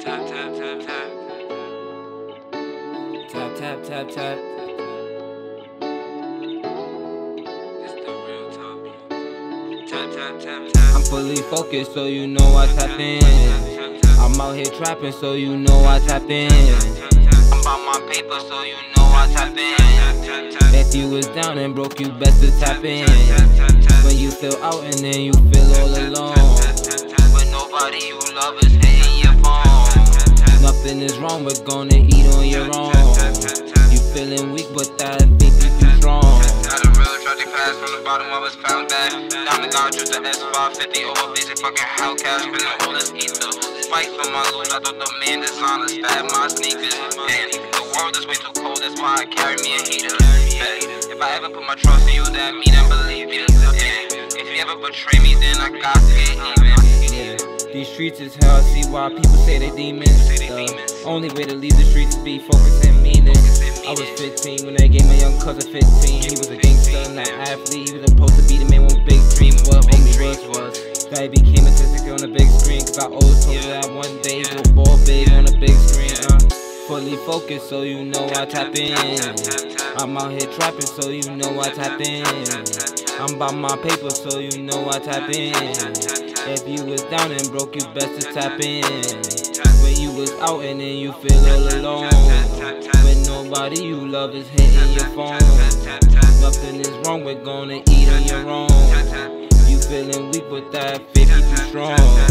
Tap, tap, tap, tap. Tap, tap, tap, tap. It's the real Tommy. Tap, tap, tap, tap. I'm fully focused, so you know I tap in. I'm out here trapping, so you know I tap in. I'm about my paper, so you know I tap in. If you was down and broke, you best to tap in. When you feel out and then you feel all alone, when nobody you love is hitting your phone. Nothing is wrong with gonna eat on your own. You feeling weak, but that make you feel strong. Had a real tragic past, from the bottom I was found bad. Down the God, choose the S550 over basic fucking Hellcat. Spinning all this ether, fight for my loot. I thought the man designer stab my sneakers. Damn, the world is way too cold, that's why I carry me a heater. If I ever put my trust in you, that mean I believe you. If you ever betray me, then I got to get even. These streets is hell, I see why people say they demons. Only way to leave the streets is be focused and meaning. I was 15 when they gave my young cousin 15. He was a gangster, not an athlete. He was supposed to be the man with a big dream. What homie was that he became a statistic on the big screen. Cause I always told her that one day he will ball big on the big screen. Fully focused, so you know I tap in. I'm out here trapping, so you know I tap in. I'm about my paper, so you know I tap in. If you was down and broke, you best to tap in. When you was out and then you feel all alone, when nobody you love is hitting your phone. Nothing is wrong with gonna eat on your own. You feeling weak, but that 50 too strong.